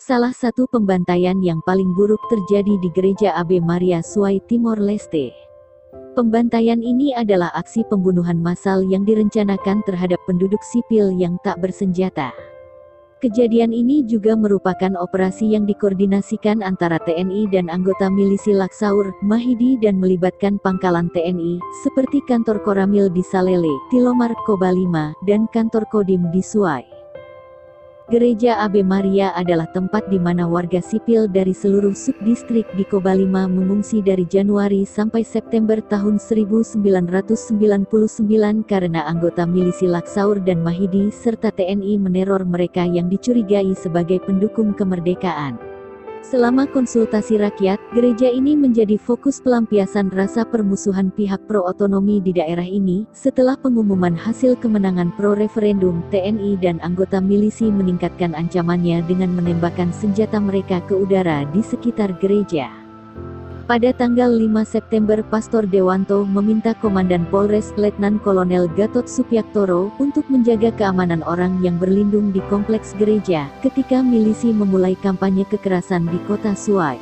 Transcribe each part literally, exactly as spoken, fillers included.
Salah satu pembantaian yang paling buruk terjadi di Gereja Ave Maria Suai, Timor Leste. Pembantaian ini adalah aksi pembunuhan massal yang direncanakan terhadap penduduk sipil yang tak bersenjata. Kejadian ini juga merupakan operasi yang dikoordinasikan antara T N I dan anggota milisi Laksaur, Mahidi dan melibatkan pangkalan T N I, seperti kantor Koramil di Salele, Tilomar, Kobalima, dan kantor Kodim di Suai. Gereja Ave Maria adalah tempat di mana warga sipil dari seluruh subdistrik di Kobalima mengungsi dari Januari sampai September tahun seribu sembilan ratus sembilan puluh sembilan karena anggota milisi Laksaur dan Mahidi serta T N I meneror mereka yang dicurigai sebagai pendukung kemerdekaan. Selama konsultasi rakyat, gereja ini menjadi fokus pelampiasan rasa permusuhan pihak pro-otonomi di daerah ini. Setelah pengumuman hasil kemenangan pro-referendum, T N I dan anggota milisi meningkatkan ancamannya dengan menembakkan senjata mereka ke udara di sekitar gereja. Pada tanggal lima September, Pastor Dewanto meminta Komandan Polres Letnan Kolonel Gatot Supyaktoro untuk menjaga keamanan orang yang berlindung di kompleks gereja ketika milisi memulai kampanye kekerasan di kota Suai.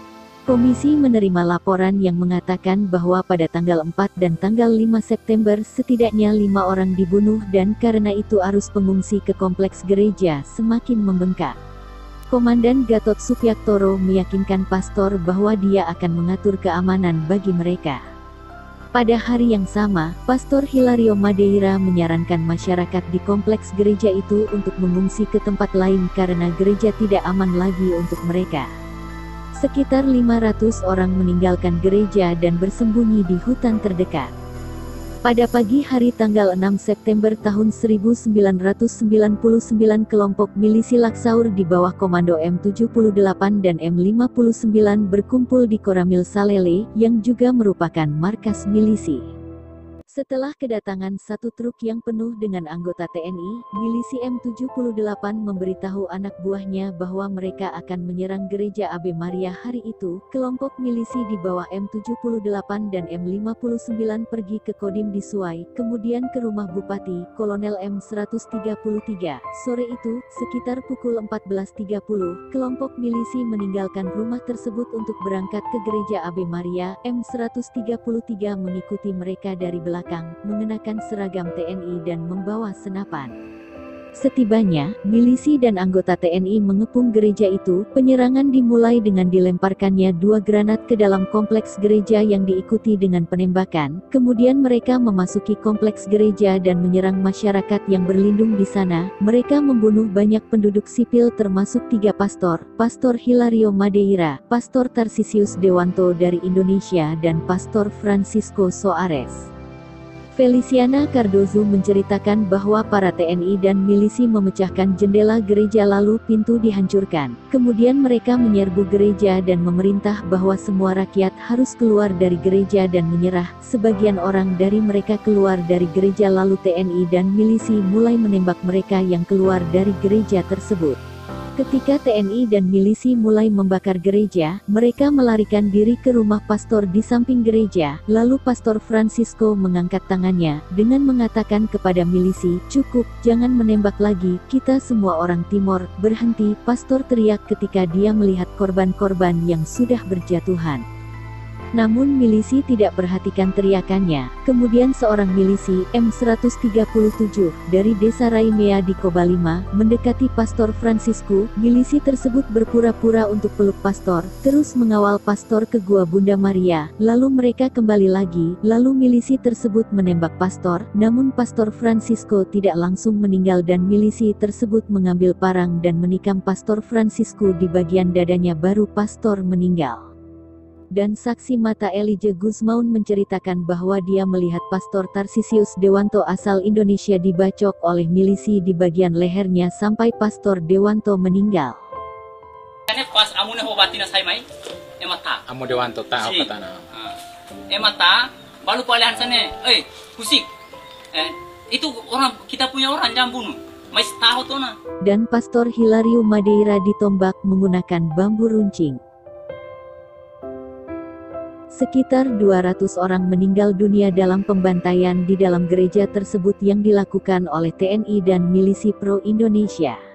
Komisi menerima laporan yang mengatakan bahwa pada tanggal empat dan tanggal lima September setidaknya lima orang dibunuh dan karena itu arus pengungsi ke kompleks gereja semakin membengkak. Komandan Gatot Supyaktoro meyakinkan pastor bahwa dia akan mengatur keamanan bagi mereka. Pada hari yang sama, Pastor Hilario Madeira menyarankan masyarakat di kompleks gereja itu untuk mengungsi ke tempat lain karena gereja tidak aman lagi untuk mereka. Sekitar lima ratus orang meninggalkan gereja dan bersembunyi di hutan terdekat. Pada pagi hari tanggal enam September tahun seribu sembilan ratus sembilan puluh sembilan kelompok milisi Laksaur di bawah komando M tujuh puluh delapan dan M lima puluh sembilan berkumpul di Koramil Salele, yang juga merupakan markas milisi. Setelah kedatangan satu truk yang penuh dengan anggota T N I, milisi M tujuh puluh delapan memberitahu anak buahnya bahwa mereka akan menyerang gereja Ave Maria hari itu. Kelompok milisi di bawah M tujuh puluh delapan dan M lima puluh sembilan pergi ke Kodim di Suai, kemudian ke rumah Bupati, Kolonel M seratus tiga puluh tiga. Sore itu, sekitar pukul empat belas tiga puluh, kelompok milisi meninggalkan rumah tersebut untuk berangkat ke gereja Ave Maria. M seratus tiga puluh tiga mengikuti mereka dari belakang, mengenakan seragam T N I dan membawa senapan. Setibanya, milisi dan anggota T N I mengepung gereja itu. Penyerangan dimulai dengan dilemparkannya dua granat ke dalam kompleks gereja yang diikuti dengan penembakan. Kemudian mereka memasuki kompleks gereja dan menyerang masyarakat yang berlindung di sana. Mereka membunuh banyak penduduk sipil termasuk tiga pastor, Pastor Hilario Madeira, Pastor Tarsisius Dewanto dari Indonesia dan Pastor Francisco Soares. Feliciana Cardozo menceritakan bahwa para T N I dan milisi memecahkan jendela gereja lalu pintu dihancurkan. Kemudian mereka menyerbu gereja dan memerintah bahwa semua rakyat harus keluar dari gereja dan menyerah. Sebagian orang dari mereka keluar dari gereja lalu T N I dan milisi mulai menembak mereka yang keluar dari gereja tersebut. Ketika T N I dan milisi mulai membakar gereja, mereka melarikan diri ke rumah pastor di samping gereja. Lalu Pastor Francisco mengangkat tangannya, dengan mengatakan kepada milisi, "Cukup, jangan menembak lagi, kita semua orang Timor, berhenti." Pastor teriak ketika dia melihat korban-korban yang sudah berjatuhan. Namun milisi tidak perhatikan teriakannya. Kemudian seorang milisi, M seratus tiga puluh tujuh, dari desa Raimea di Kobalima, mendekati Pastor Francisco. Milisi tersebut berpura-pura untuk peluk pastor, terus mengawal pastor ke gua Bunda Maria. Lalu mereka kembali lagi, lalu milisi tersebut menembak pastor, namun Pastor Francisco tidak langsung meninggal dan milisi tersebut mengambil parang dan menikam Pastor Francisco di bagian dadanya baru pastor meninggal. Dan saksi mata Elijah Guzmaun menceritakan bahwa dia melihat Pastor Tarsisius Dewanto asal Indonesia dibacok oleh milisi di bagian lehernya sampai Pastor Dewanto meninggal. Pas amune hobati na say mai emata Amo Dewanto ta apa tanah emata balu palihan sana eh kusik eh itu orang kita punya orang jangan bunuh mais tahu tuh na. Dan Pastor Hilario Madeira ditombak menggunakan bambu runcing. Sekitar dua ratus orang meninggal dunia dalam pembantaian di dalam gereja tersebut yang dilakukan oleh T N I dan milisi pro-Indonesia.